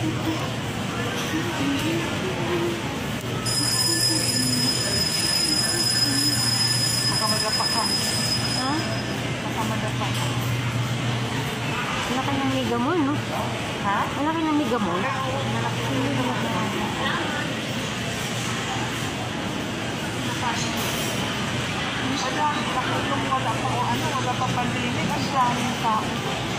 Makamadapak ka. Ha? Makamadapak ka. Malaki ng mega mall, no? Ha? Malaki ng mega mall. Malaki ng mega mall. Wala pa pandemic, ang daming tao.